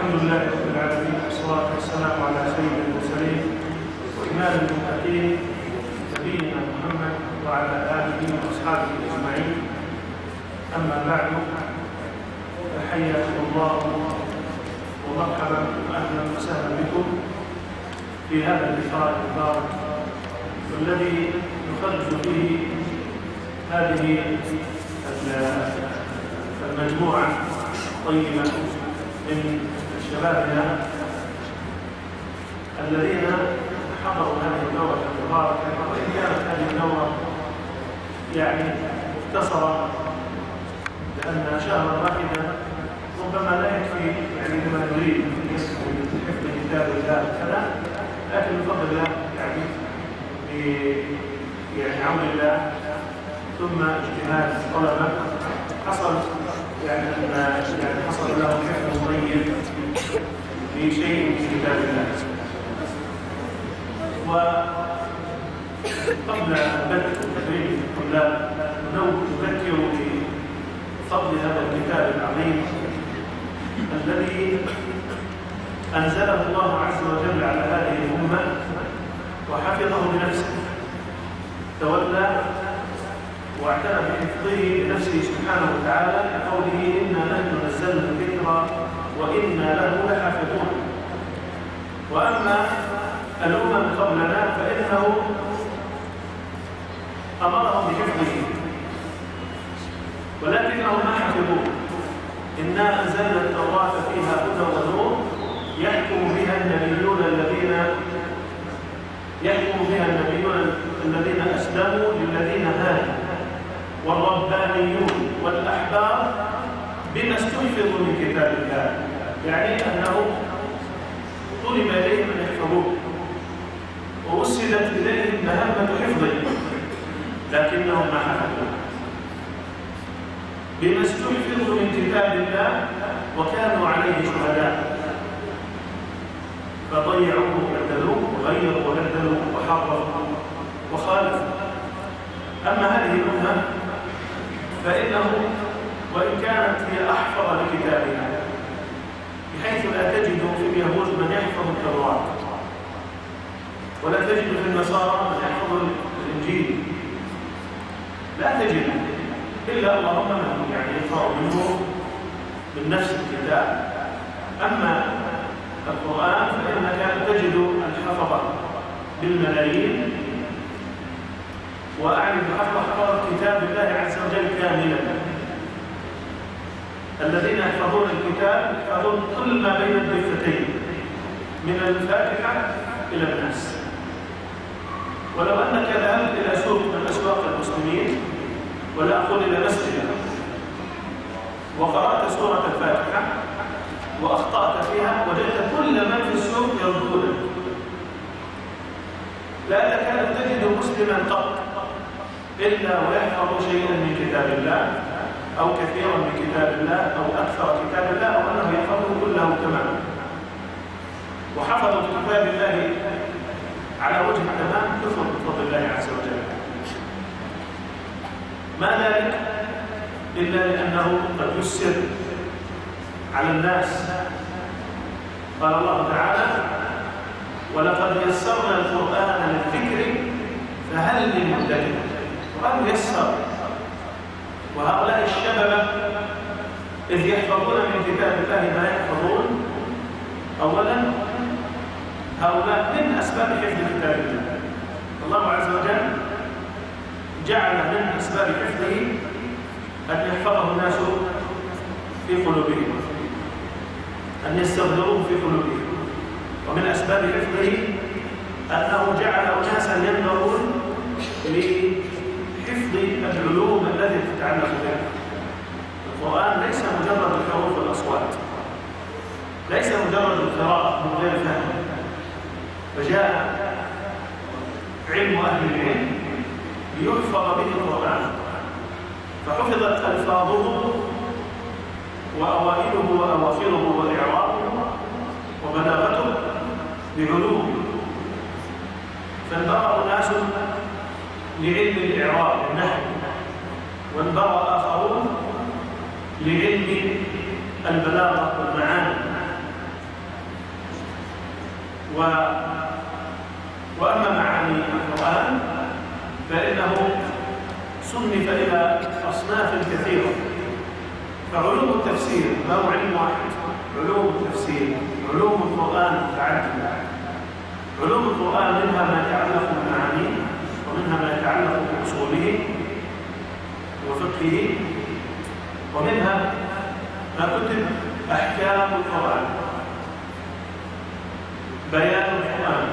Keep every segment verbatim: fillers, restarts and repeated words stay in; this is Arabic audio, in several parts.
الحمد لله رب العالمين، والصلاة والسلام على سيد المرسلين وإمام المتقين نبينا محمد وعلى آله وأصحابه أجمعين. أما بعد، فحياكم الله ومرحبا وأهلا وسهلا بكم في هذا اللقاء المبارك والذي نخرج فيه هذه المجموعة الطيبة من شبابنا الذين حضروا هذه الدورة المباركة، وإن كانت هذه الدورة يعني مختصرة لأن شهرا واحدا ربما لا يكفي يعني لما نريد من حفظ كتاب الله كذا، لكن بفضل الله يعني يعني عون الله ثم اجتهاد الطلبة حصل يعني يعني حصل له حفظ طيب لشيء من كتاب الله. وقبل بدء تدريب الطلاب نذكر بفضل هذا الكتاب العظيم الذي أنزله الله عز وجل على هذه الأمة وحفظه بنفسه، تولى واعتنى بحفظه بنفسه سبحانه وتعالى بقوله: إنا نحن نزلنا الذكر وإنا له لحافظون. وأما الأمم قبلنا فإنه أمرهم بحفظه ولكنهم ما حفظوه. إنا أنزلنا التوراة فيها هدى ونور يحكم بها النبيون الذين يحكم بها النبيون الذين أسلموا للذين هادوا والربانيون والأحبار بما استحفظوا من كتاب الله، يعني أنه طلب إليهم أن يحفظوه ووسدت إليهم مهمة حفظه لكنهم ما حفظوه بما استحفظوا من كتاب الله وكانوا عليه شهداء فضيعوه وبدلوه وغيروا وبدلوا وحرفوا وخالفوا. أما هذه الأمة فإنه وإن كانت هي أحفظ لكتابها بحيث لا تجد في اليهود من يحفظ التوراة ولا تجد في النصارى من يحفظ الإنجيل، لا تجد إلا اللهم من يعني يقرأ منه من نفس الكتاب. أما القرآن فإنك تجد الحفظة بالملايين، وأعني بحفظ كتاب الله عز وجل كاملا. الذين يحفظون الكتاب يحفظون كل ما بين الضفتين من الفاتحة إلى الناس. ولو أنك ذهبت إلى سوق من أسواق المسلمين ولا أقول إلى مسجد وقرأت سورة الفاتحة وأخطأت فيها وجدت كل من في السوق يردونه، لا تكاد تجد مسلما قط إلا ويحفظ شيئا من كتاب الله أو كثيرا من كتاب الله أو أكثر كتاب الله، أو أنه يحفظه كله تماما. وحفظوا كتاب الله على وجه التمام كثر بفضل الله عز وجل. ما ذلك إلا لأنه قد يسر على الناس. قال الله تعالى: ولقد يسرنا القرآن للذكر فهل من مدكر. القرآن يسر، وهؤلاء الشباب إذ يحفظون من كتاب الله ما يحفظون، أولا هؤلاء من أسباب حفظ كتاب الله. الله عز وجل جعل من أسباب حفظه أن يحفظه الناس في قلوبهم، أن يستظهروه في قلوبهم. ومن أسباب حفظه أنه جعل أناسا ينظرون لحفظ العلوم التي تتعلق بها. القرآن ليس مجرد الحروف والأصوات، ليس مجرد القراءة من غير فهم. فجاء علم أهل العلم ليحفظ به القرآن، فحفظت ألفاظه وأوائله وأواخره وإعرابه وبلاغته بعلوم. فانبرأ ناس لعلم الإعراب والنحو، وانبرأ آخرون لعلم البلاغة والمعاني، و... وأما معاني القرآن فإنه صنف إلى أصناف كثيرة. فعلوم التفسير ما هو علم واحد، علوم التفسير، علوم القرآن متعددة. علوم القرآن منها ما يتعلق بمعانيه، ومنها ما يتعلق بأصوله وفقهه، ومنها ما كتب أحكام القرآن، بيان القرآن،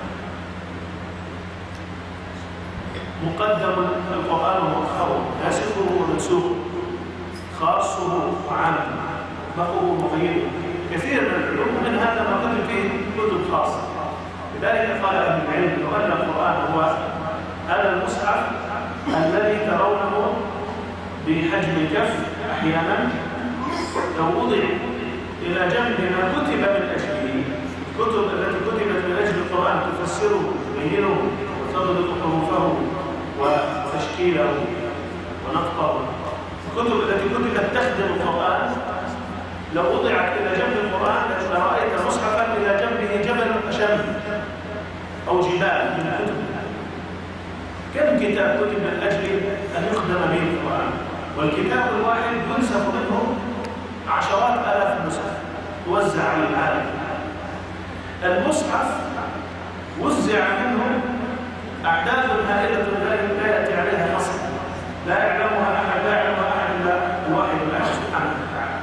مقدم القرآن ومؤخره، ناسخه ومنسوخه، خاصه وعامه، مطلقه ومقيده. كثير من العلوم من هذا ما كتب فيه كتب خاصة. لذلك قال أهل العلم لو أن القرآن هو هذا المصحف الذي ترونه بحجم الكف أحيانا، لو وضع إلى جنب ما كتب من أجله، الكتب التي كتبت من أجل القرآن تفسره وتبينه وتضبط حروفه وتشكيله ونطقه، الكتب التي كتبت تخدم القرآن لو وضعت إلى جنب القرآن لرأيت مصحفا إلى جنبه جبل أشم أو جبال من الكتب. كم كتاب كتب من أجل أن يخدم به القرآن، والكتاب الواحد ينسخ منه عشرات آلاف نسخ توزع على العالم. المصحف وزع منه أعداد هائلة لا يأتي عليها حصر، لا يعلمها أحد، لا يعلمها أحد إلا الواحد الله سبحانه وتعالى.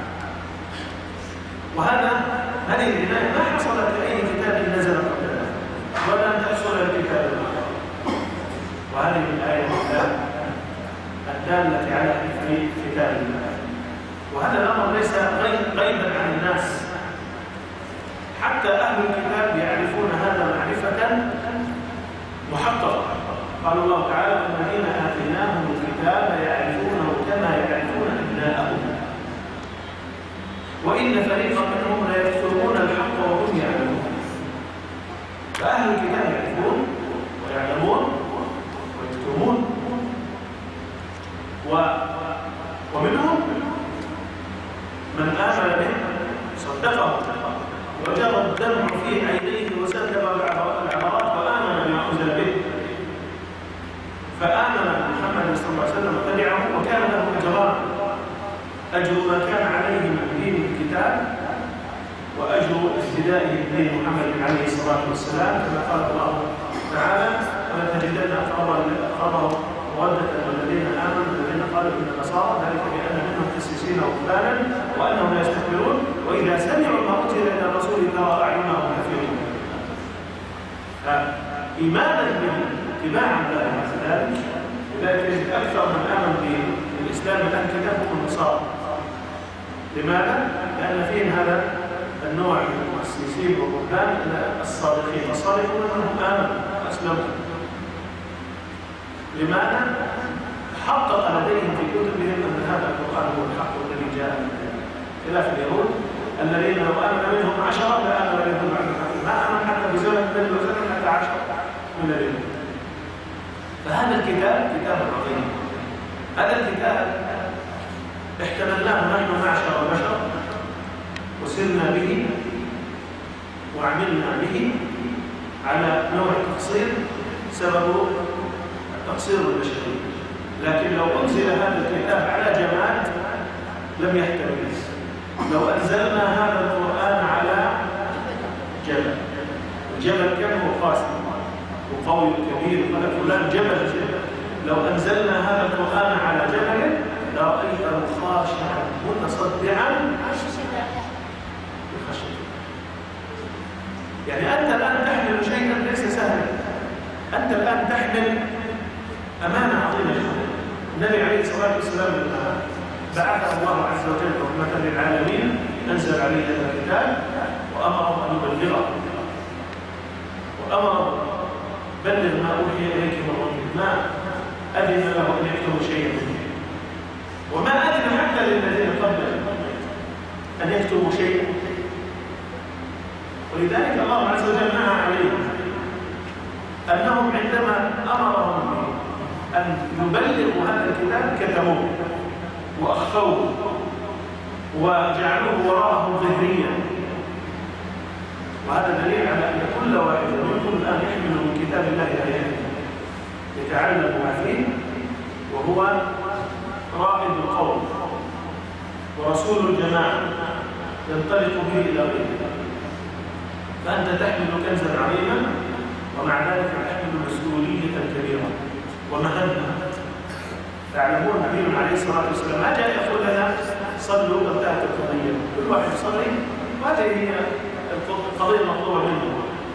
وهذا هذه العناية ما حصلت لأي كتاب نزل قبلنا ولا أن تحصل الكتاب الآخر. وهذه من آية الله الدالة على حفظ كتاب الله. وهذا الأمر ليس غيبا عن الناس، حتى أهل الكتاب يعرفون هذا معرفة محققة. قال الله تعالى: الذين آتيناهم الكتاب يعرفونه كما يعرفون أبناءهم وإن فريقا منهم لا يكتمون الحق وهم يعلمون. فأهل الكتاب يعرفون ويعلمون ويكتمون، و... ومنهم من آمن به صدقه وجرى الدمع في عينيه وسكب العبرات وآمن بما أنزل به، فآمن محمد صلى الله عليه وسلم وتبعه وكان له أجران: أجر ما كان عليه من دين الكتاب، وأجر اقتدائه بدين محمد عليه الصلاة والسلام، كما قال الله تعالى: ولتجدن أقربهم مودة والذين آمنوا الذين قالوا إن النصارى، ذلك بأن منهم قسيسين ورهبانا وأنهم لا يستكبرون وإذا سمعوا ما أنزل إلى الرسول ترى أعينهم تفيض. إيمانا به اتباعا له بعد ذلك، لذلك يجد أكثر من آمن بالإسلام الآن كتابهم النصارى. لماذا؟ لأن فيهم هذا النوع من المؤسسين والرهبان الصادقين، الصادقون منهم آمنوا وأسلموا. لماذا؟ حقق لديهم في كتبهم أن هذا القرآن هو الحق الذي جاء من ذلك، خلاف اليهود الذين لو آمن منهم عشرة لا آمن منهم بعد الحق، ما آمن حتى في زمن النبي وسلم حتى عشرة من اليهود. فهذا الكتاب كتاب عظيم. هذا الكتاب احتملناه نحن معشر البشر وسرنا به وعملنا به على نوع التقصير، سبب التقصير البشري. لكن لو أنزل هذا الكتاب على جماد لم يحتمل. لو أنزلنا هذا القرآن على جبل، الجبل كم هو قاسي وقوي كبير، قال فلان جبل جبل، لو أنزلنا هذا القرآن على جبل لرأيته خاشعا متصدعا بخشية. يعني أنت الآن تحمل شيئا ليس سهلا، أنت الآن تحمل أمانة عظيمة جدا. النبي عليه الصلاة والسلام لما بعث الله عز وجل رحمة للعالمين أنزل عليه هذا الكتاب وأمره أن يبلغه، وأمره: بلغ ما أوحي إليك من ربك. ما أذن له أن يكتب شيئا منه، وما أذن حتى للذين قبله أن يكتبوا شيئا. ولذلك الله عز وجل نهى عليهم أنهم عندما أمرهم أن يبلغوا هذا الكتاب كتموه وأخفوه وجعلوه وراءهم ظهريا. وهذا دليل على أن كل كل واحد منكم الآن يحمل من كتاب الله آيات يتعلم ما فيه، وهو رائد القوم ورسول الجماعة ينطلق به إلى غيره. فأنت تحمل كنزا عظيما ومع ذلك تحمل مسؤولية كبيرة ومهمة. تعلمون النبي عليه الصلاة والسلام ما جاء يقول لنا صلوا وانتهت القضية، كل واحد يصلي وهذه هي القضية المطلوبة منه.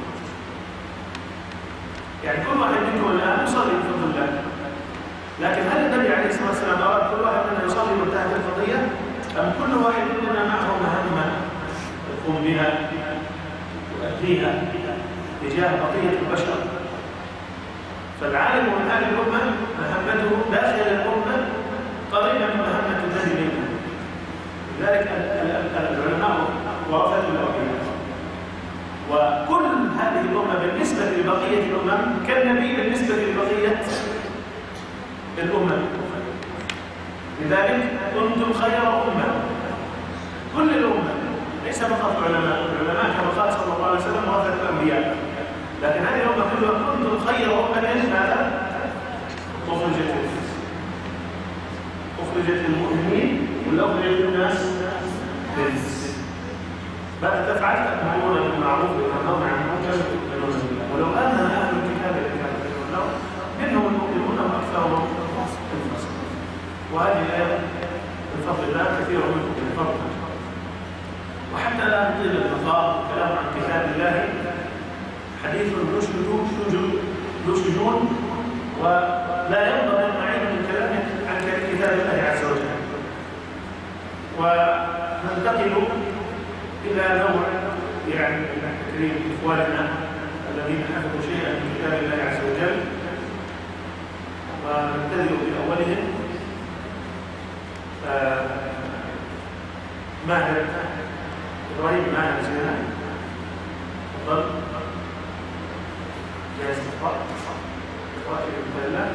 يعني كل واحد منكم الآن يصلي بفضل الله، لكن هل النبي عليه الصلاة والسلام أراد كل واحد منا يصلي وانتهت القضية؟ أم كل واحد مننا معه مهمة يقوم بها يؤديها تجاه بقية البشر؟ فالعالم من هذه الأمة مهمته داخل الأمة قريبة من مهمة النبي منها. لذلك العلماء ورثة الأنبياء، وكل هذه الأمة بالنسبة لبقية الأمم كالنبي بالنسبة لبقية الأمم. لذلك كنتم خير أمة، كل الأمة ليس فقط العلماء، العلماء كما قال صلى الله عليه وسلم ورثة الأنبياء، لكن هذه الأمة كلها كنتم خير أمة. ماذا؟ أخرجت للناس، أخرجت للمؤمنين والأخرجت للناس للناس. ماذا تفعل؟ تأمرون بالمعروف وتنهون عن المنكر وتؤمنون بالله. ولو آمن أهل الكتاب الذين آمنوا منهم المؤمنون وأكثرهم الفاسقون. وهذه الآية من فضل الله كثير منكم من فضل. وحتى لا نطيل اللقاء والكلام عن كتاب الله، حديث ذو شجون ولا ينبغي أن نعيد من كلامه عن كتاب الله عز وجل. وننتقل إلى نوع يعني من تكريم إخواننا الذين حفظوا شيئا من كتاب الله عز وجل، ونبتدئ بأولهم ماهر إبراهيم ماهر زينان. تفضل. جاهز تقرأ؟ اقرأ بسم الله.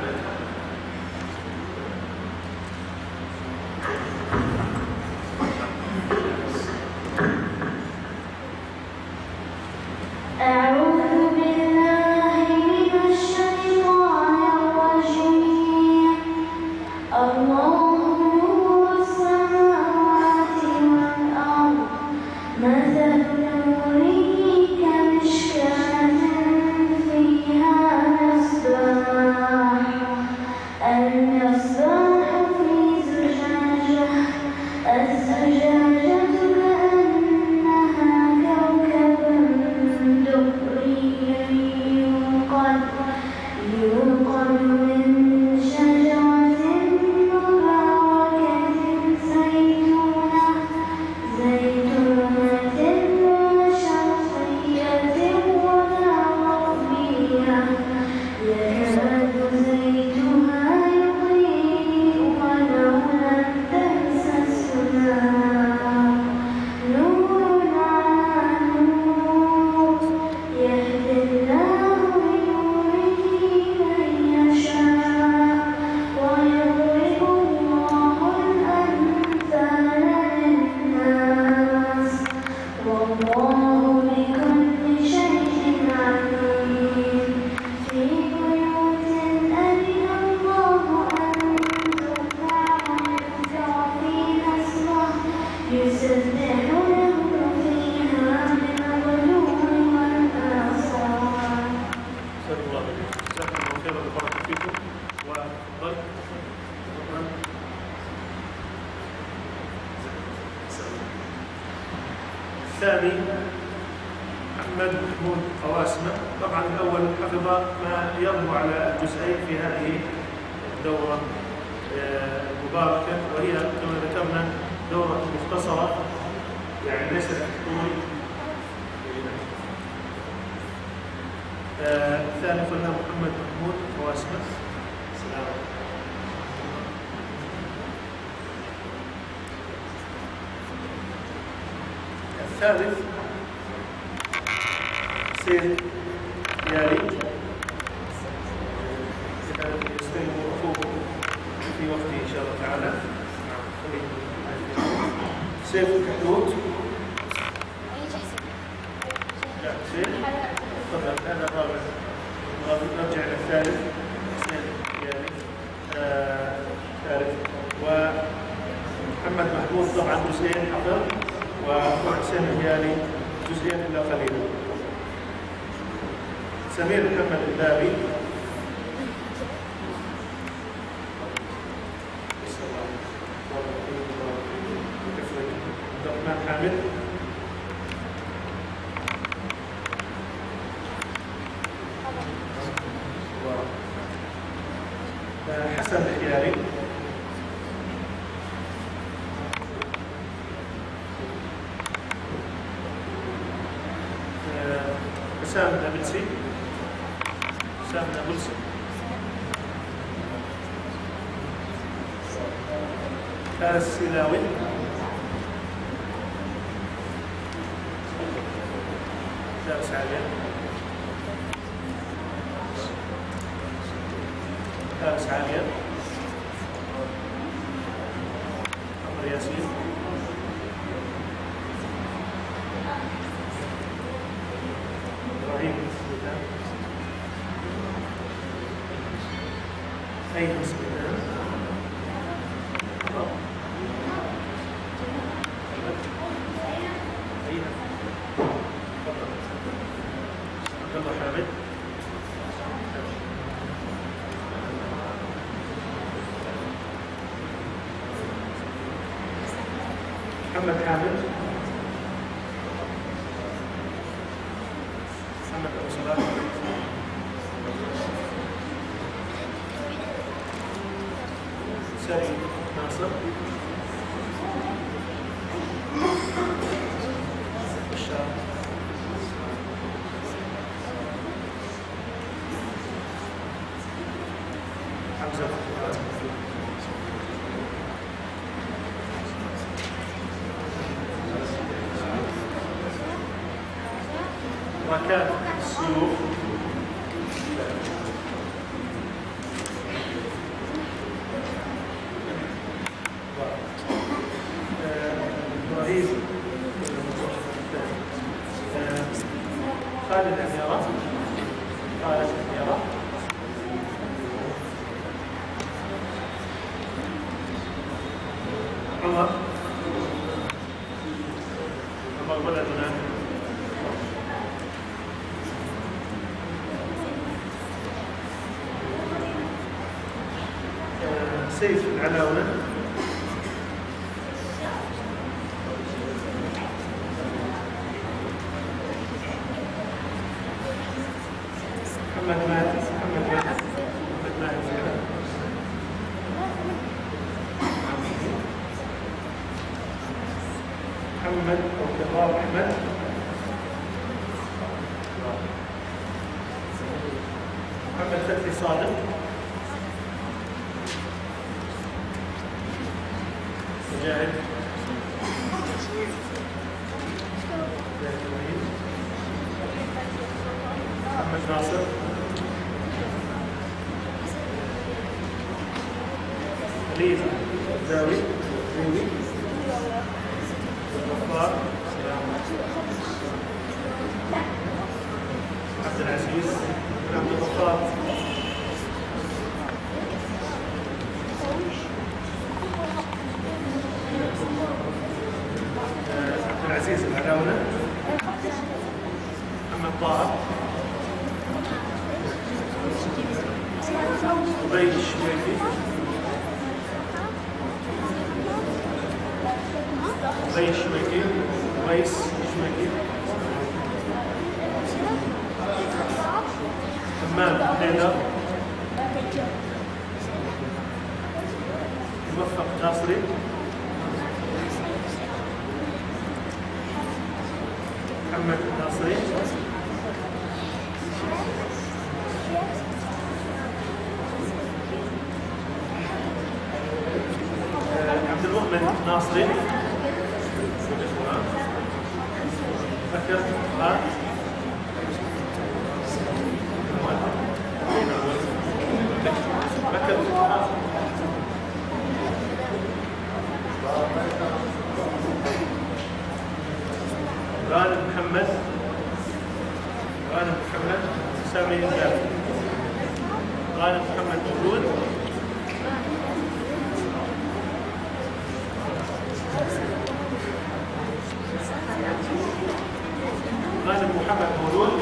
أعوذ بالله من الشيطان الرجيم. الله نور السماوات والأرض، مثل نوره كمشكاة فيها مصباح، المصباح في زجاجة، الزجاجة كأنها كوكب دري يوقد يوقد من شجرة مباركة زيتونة زيتونة لا شرقية ولا غربية، يكاد زيتها يضيء ولو لم تمسسه نار، نور على نور، يهدي الله لنوره من يشاء، ويضرب الله الأمثال للناس، والله بكل شيء عليم. في بيوت أذن الله أن ترفع ويذكر فيها اسمه، يسبح له فيها بالغدو والآصال. أسأل الله جزاكم الله خيرا وبارك فيكم. وتفضل. تفضل. الثاني محمد محمود قواسمة. طبعا الأول حفظ ما يربو على الجزئين في هذه الدورة المباركة، وهي كما ذكرنا دورة مختصرة يعني ليست طول. الثاني قلنا محمد محمود قواسمة. السلام عليكم. الثالث سيد يالي يستلم أخوه في وقته إن شاء الله تعالى. سيف الكحلوت. لا سيف تفضل. هذا الرابع. نرجع إلى الثالث. حسين الهيالي آه، ثالث. ومحمد محمود طبعا جزئين حفظ، وحسين الهيالي جزئين إلا قليلا. سمير محمد البابي عبد الرحمن حامد حسن الخياري حسام النابلسي حسام النابلسي فارس السلاوي فارس عالية فارس عالية عمر ياسين إبراهيم سليمان أيمن سليمان عبد الله حامد محمد حامد محمد أبو صلاح سعيد ناصر بشار حمزة ركان السيوف إبراهيم خالد الأميرة خالد الأميرة عمر عمر ولدنا سيف العلاونة محمد ماهر محمد ماهر محمد ماهر محمد عبد الله أحمد محمد فتحي صادق مجاهد محمد ناصر خليل زاوي زوي غفار عبد العزيز عبد الغفار عبد العزيز العلاونة محمد طه أبي الشويكي أبي الشويكي ويس الشويكي حمام حيدر موفق ناصري محمد ناصري عبد المؤمن ناصري بكر غار بكر غالب محمد غانم محمد سامي الدافع. غانم محمد موجود؟ غانم محمد موجود؟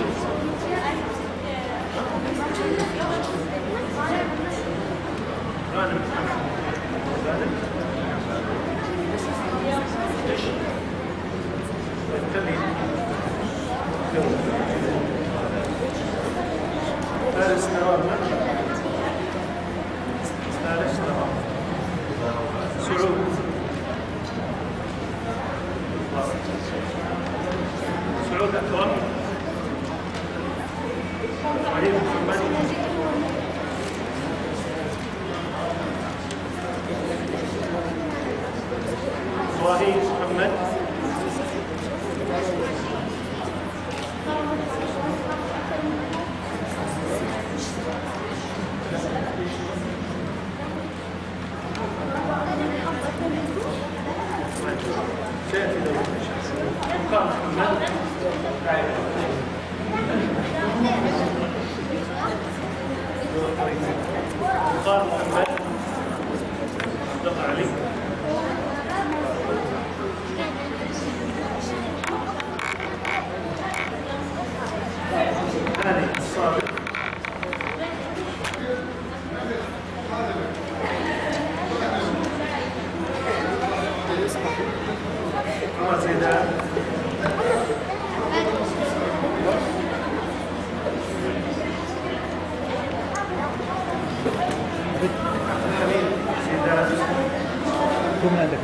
غانم محمد غانم ايش؟ التمييز فارس نوار فارس نوار سعود سعود أكرم علي محمد إبراهيم محمد سيأتي دورة مقام محمد مقام محمد دقى علي هاني الصابر زيدان كم عندك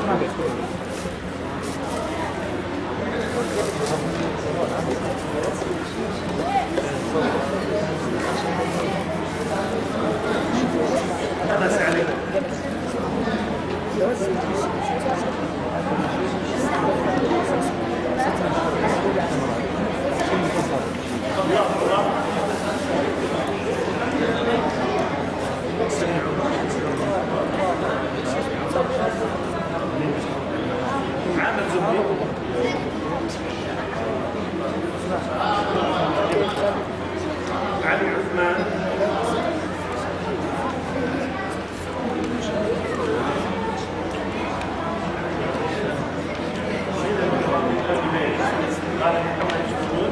هذا سعلي الله الله عامل زبدي علي عثمان قال محمد شهود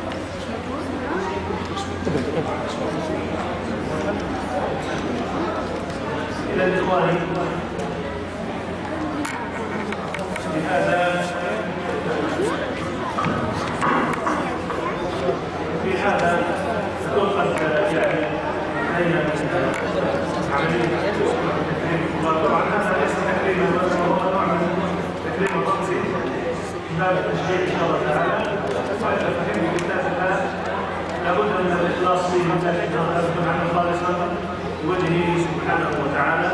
إلى الإخوان بهذا في هذا توقف يعني علينا عملية تكريم وطبعا هذا ليس تكريما وهو نوع من تكريم الرمزي من باب التشجيع إن شاء الله تعالى وإذا فهمت كتاب الله لابد من الإخلاص فيه لأنه لابد عن خالصا لوجهه سبحانه وتعالى.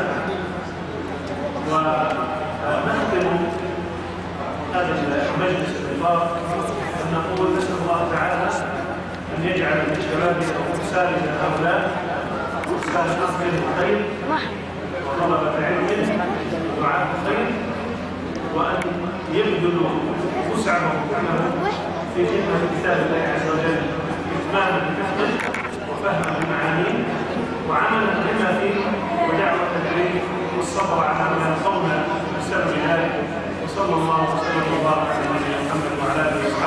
ونختم هذا المجلس الإطلاق أن نقول نسأل الله تعالى أن يجعل من شبابنا وأمثالنا هؤلاء أمثال أصل الخير وطلبة علم ودعاة الخير وأن يبذلوا وسعهم في خدمة كتاب الله عز وجل إتماما بحفظه وفهما بمعانيه وعملا بما فيه ودعوة التكريم والصبر على ما يلقون بسبب ذلك. وصلى الله وسلم وبارك على نبينا محمد وعلى اله وصحبه